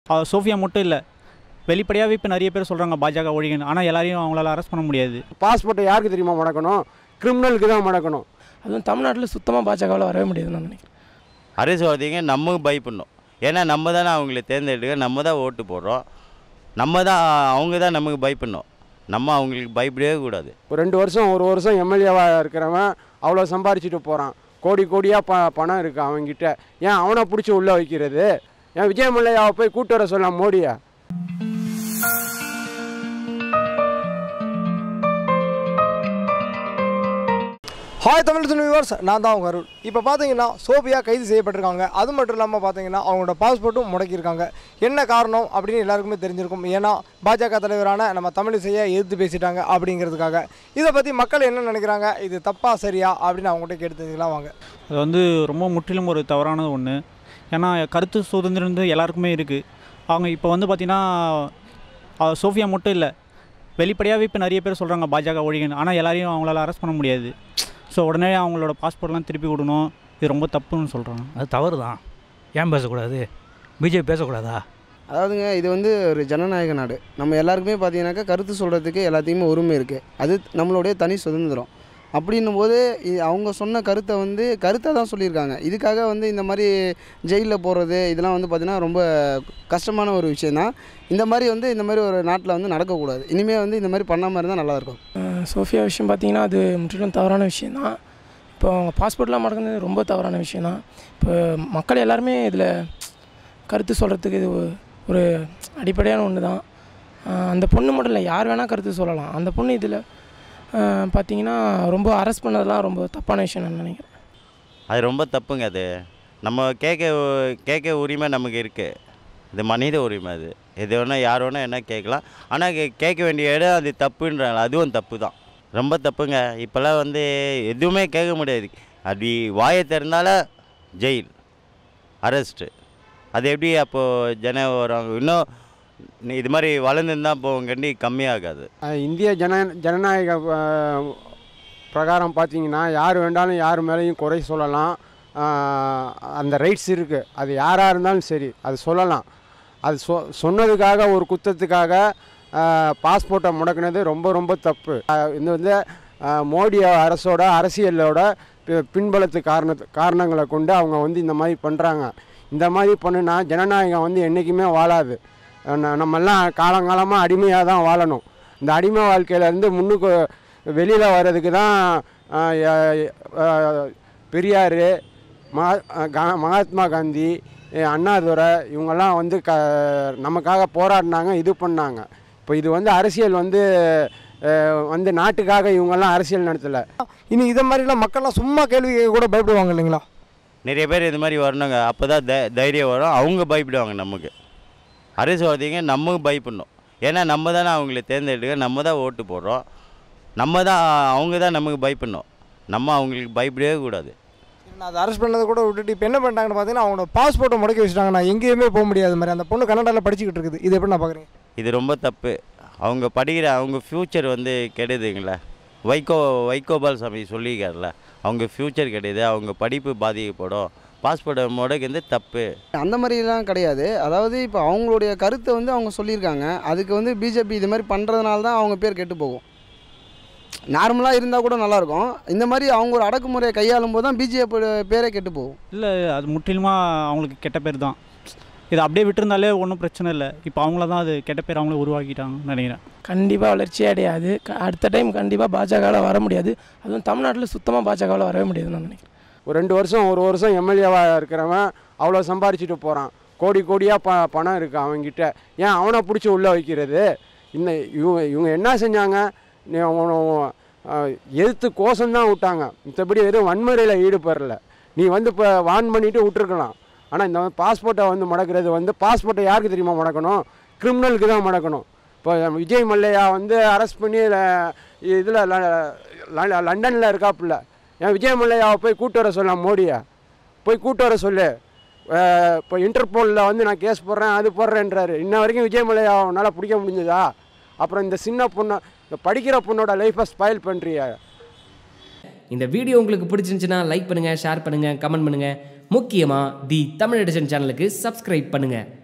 Sofia மட்டும் இல்லை, வெளிப்படையாகவே இப்போ நிறைய பேர் சொல்கிறாங்க பாஜக ஒழிகன்னு. ஆனால் எல்லாரையும் அவங்களால அரெஸ்ட் பண்ண முடியாது. பாஸ்போர்ட்டை யாருக்கு தெரியுமா முடக்கணும்? கிரிமினலுக்கு தான் முடக்கணும். அதுவும் தமிழ்நாட்டில் சுத்தமாக பாஜகவில் வரவே முடியாதுன்னு நான் நினைக்கிறேன். அரசியல்வாதிங்க நமக்கு பயப்படணும். ஏன்னா நம்ம தானே அவங்கள தேர்ந்தெடுக்க, நம்ம தான் ஓட்டு போடுறோம், அவங்க தான் நமக்கு பயப்படணும். நம்ம அவங்களுக்கு பயப்படவே கூடாது. ஒரு 2 வருஷம் 1 வருஷம் எம்எல்ஏவாக இருக்கிறவன் அவ்வளோ சம்பாரிச்சிட்டு போகிறான். கோடி கோடியாக பணம் இருக்குது அவங்ககிட்ட. ஏன் அவனை பிடிச்சி உள்ளே வைக்கிறது? ஏன் விஜய் மல்லையாவை போய் கூட்டு வர சொல்லலாம் மோடியா? ஹாய் தமிழ் வியூவர்ஸ், நான் தான் அவங்க அருள். இப்போ பார்த்தீங்கன்னா சோஃபியா கைது செய்யப்பட்டிருக்காங்க. அது மட்டும் இல்லாமல் பார்த்தீங்கன்னா அவங்களோட பாஸ்போர்ட்டும் முடக்கியிருக்காங்க. என்ன காரணம் அப்படின்னு எல்லாருக்குமே தெரிஞ்சிருக்கும். ஏன்னா பாஜக தலைவரான நம்ம தமிழிசையை எதிர்த்து பேசிட்டாங்க அப்படிங்கிறதுக்காக. இதை பற்றி மக்கள் என்ன நினைக்கிறாங்க, இது தப்பா சரியா அப்படின்னு அவங்ககிட்ட கேட்டு தெரிஞ்சுக்கலாம் வாங்க. அது வந்து ரொம்ப முற்றிலும் ஒரு தவறானது ஒன்று. ஏன்னா கருத்து சுதந்திரம் எல்லாருக்குமே இருக்குது. அவங்க இப்போ வந்து பார்த்திங்கன்னா சோஃபியா மட்டும் இல்லை, வெளிப்படையாகவே இப்போ நிறைய பேர் சொல்கிறாங்க பாஜக ஒழிகன்னு. ஆனால் எல்லாரையும் அவங்களால அரெஸ்ட் பண்ண முடியாது. ஸோ உடனே அவங்களோட பாஸ்போர்ட்லாம் திருப்பி விடணும். இது ரொம்ப தப்புன்னு சொல்கிறாங்க. அது தவறு தான். ஏன் பேசக்கூடாது? பிஜேபி பேசக்கூடாதா? அதாவதுங்க, இது வந்து ஒரு ஜனநாயக நாடு. நம்ம எல்லாருக்குமே பார்த்தீங்கன்னாக்கா கருத்து சொல்கிறதுக்கு எல்லாத்தையுமே உரிமை இருக்குது. அது நம்மளுடைய தனி சுதந்திரம். அப்படின்னும் போது அவங்க சொன்ன கருத்தை வந்து கருத்தை தான் சொல்லியிருக்காங்க. இதுக்காக வந்து இந்த மாதிரி ஜெயிலில் போகிறது இதெல்லாம் வந்து பார்த்திங்கன்னா ரொம்ப கஷ்டமான ஒரு விஷயந்தான். இந்த மாதிரி ஒரு நாட்டில் வந்து நடக்கக்கூடாது. இனிமேல் வந்து இந்த மாதிரி பண்ணாமல் இருந்தால் நல்லாயிருக்கும். சோஃபியா விஷயம் பார்த்திங்கன்னா அது முற்றிலும் தவறான விஷயந்தான். இப்போ அவங்க பாஸ்போர்ட்லாம் மடக்கிறது ரொம்ப தவறான விஷயந்தான். இப்போ மக்கள் எல்லாருமே இதில் கருத்து சொல்கிறதுக்கு இது ஒரு அடிப்படையான ஒன்று தான். அந்த பொண்ணு மட்டும் இல்லை, யார் வேணால் கருத்து சொல்லலாம். அந்த பொண்ணு இதில் பார்த்திங்கன்னா ரொம்ப அரெஸ்ட் பண்ணதெல்லாம் ரொம்ப தப்பான விஷயம் நான் நினைக்கிறேன். அது ரொம்ப தப்புங்க. அது நம்ம கேட்க உரிமை நமக்கு இருக்குது. இது மனித உரிமை. அது எது வேணால் யார் வேணால் என்ன கேட்கலாம். ஆனால் கேட்க வேண்டிய இடம் அது தப்புன்றாங்க. அதுவும் தப்பு தான், ரொம்ப தப்புங்க. இப்போல்லாம் வந்து எதுவுமே கேட்க முடியாது. அப்படி வாயை திறந்தால ஜெயில், அரெஸ்ட்டு. அது எப்படி அப்போது ஜனம் வராங்க? இன்னும் இது மாதிரி வளர்ந்துருந்தால் போகண்டி கம்மியாகாது. இந்திய ஜனநாயக பிரகாரம் பார்த்தீங்கன்னா யார் வேண்டாலும் யார் மேலேயும் குறை சொல்லலாம். அந்த ரைட்ஸ் இருக்குது. அது யாராக இருந்தாலும் சரி அது சொல்லலாம். அது சொன்னதுக்காக ஒரு குற்றத்துக்காக பாஸ்போர்ட்டை முடக்கினது ரொம்ப ரொம்ப தப்பு. இது வந்து மோடி அரசோட அரசியலோட பின்பலத்து காரணங்களை கொண்டு அவங்க வந்து இந்த மாதிரி பண்ணுறாங்க. இந்த மாதிரி பண்ணுனா ஜனநாயகம் வந்து என்றைக்குமே வாழாது. நம்மெல்லாம் காலங்காலமாக அடிமையாக தான் வாழணும். இந்த அடிமை வாழ்க்கையிலேருந்து முன்னுக்கு வெளியில் வர்றதுக்கு தான் பெரியார், மகாத்மா காந்தி, அண்ணாதுரை இவங்கெல்லாம் வந்து நமக்காக போராடினாங்க, இது பண்ணாங்க. இப்போ இது வந்து அரசியல் வந்து நாட்டுக்காக இவங்கெல்லாம் அரசியல் நடத்தலை. இனி இதை மாதிரிலாம் மக்கள்லாம் சும்மா கேள்வி கூட பயப்படுவாங்க இல்லைங்களா? நிறைய பேர் இது மாதிரி வரணுங்க. அப்போ தான் தைரியம் வரும். அவங்க பயப்படுவாங்க. நமக்கு அரசியல்வாதிங்க நமக்கு பயப்படணும். ஏன்னா நம்ம தானே அவங்கள தேர்ந்தெடுக்க, நம்ம தான் ஓட்டு போடுறோம், அவங்க தான் நமக்கு பயப்படணும். நம்ம அவங்களுக்கு பயப்படவே கூடாது. நான் அதை அரெஸ்ட் பண்ணதை கூட விட்டுட்டு இப்போ என்ன பண்ணிட்டாங்கன்னு பார்த்தீங்கன்னா அவங்களோட பாஸ்போர்ட்டை முடக்கி வச்சுட்டாங்க. நான் எங்கேயுமே போக முடியாத மாதிரி. அந்த பொண்ணு கனடாவில் படிச்சுக்கிட்டு இருக்குது. இது எப்படி நான் பார்க்குறேன்? இது ரொம்ப தப்பு. அவங்க ஃப்யூச்சர் வந்து கெடுதுங்களே. வைகோபால் சாமி சொல்லிக்கார்ல, அவங்க ஃப்யூச்சர் கிடையாது, அவங்க படிப்பு பாதிக்கப்படும். பாஸ்போர்ட்டை முடக்கிறது தப்பு. அந்த மாதிரிலாம் கிடையாது. அதாவது இப்போ அவங்களுடைய கருத்தை வந்து அவங்க சொல்லியிருக்காங்க. அதுக்கு வந்து பிஜேபி இது மாதிரி பண்ணுறதுனால தான் அவங்க பேர் கெட்டு போகும். நார்மலாக இருந்தால் கூட நல்லாயிருக்கும். இந்த மாதிரி அவங்க ஒரு அடக்குமுறையை கையாளும் போது தான் பிஜேபி பேரே கெட்டு போகும். இல்லை, அது முற்றிலுமாக அவங்களுக்கு கெட்ட பேர் தான். இது அப்படியே விட்டுருந்தாலே ஒன்றும் பிரச்சனை இல்லை. இப்போ அவங்கள தான் அது கெட்ட பேர் அவங்களே உருவாக்கிட்டாங்கன்னு நினைக்கிறேன். கண்டிப்பாக வளர்ச்சியே அடையாது. அடுத்த டைம் கண்டிப்பாக பாஜகவில் வர முடியாது. அதுவும் தமிழ்நாட்டில் சுத்தமாக பாஜகவில் வரவே முடியாதுன்னு நான் நினைக்கிறேன். ஒரு 2 வருஷம் 1 வருஷம் எம்எல்ஏவாக இருக்கிறவன் அவ்வளோ சம்பாரிச்சிட்டு போகிறான். கோடி கோடியாக பணம் இருக்குது அவங்ககிட்ட. ஏன் அவனை பிடிச்சி உள்ளே வைக்கிறது? இவங்க என்ன செஞ்சாங்க? எதிர்த்து கோஷம்தான் விட்டாங்க. மற்றபடி வெறும் வன்முறையில் ஈடுபடல. நீ வந்து இப்போ வான் பண்ணிவிட்டு விட்டுருக்கலாம். ஆனால் இந்த பாஸ்போர்ட்டை வந்து முடக்கிறது வந்து பாஸ்போர்ட்டை யாருக்கு தெரியுமா முடக்கணும்? கிரிமினலுக்கு தான் முடக்கணும். இப்போ விஜய் மல்லையா வந்து அரெஸ்ட் பண்ணி இதில் லண்டனில் இருக்காப்புல. ஏன் விஜய் மல்லையாவை போய் கூட்டு வர சொல்லலாம் மோடியை? போய் கூட்டு வர சொல்லு. இப்போ இன்டர்போலில் வந்து நான் கேஸ் போடுறேன் அது போடுறேன்றாரு. இன்ன வரைக்கும் விஜய் மல்லையாவனால் பிடிக்க முடிஞ்சதா? அப்புறம் இந்த சின்ன பொண்ணை, இந்த படிக்கிற பொண்ணோட லைஃப்பை ஸ்பாயில் பண்ணுறியா? இந்த வீடியோ உங்களுக்கு பிடிச்சிருந்துச்சுன்னா லைக் பண்ணுங்கள், ஷேர் பண்ணுங்கள், கமெண்ட் பண்ணுங்கள். முக்கியமாக தி தமிழ் எடிஷன் சேனலுக்கு சப்ஸ்கிரைப் பண்ணுங்கள்.